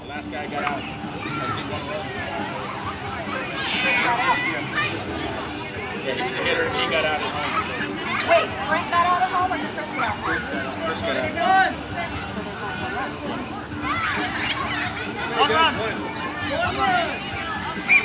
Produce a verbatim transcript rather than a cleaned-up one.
The last guy got out. I see one run. Chris got out. Yeah, he was a hitter. He got out at home. So. Wait, Frank got out at home or did Chris get out? Chris got out. Chris got out. One run. One run.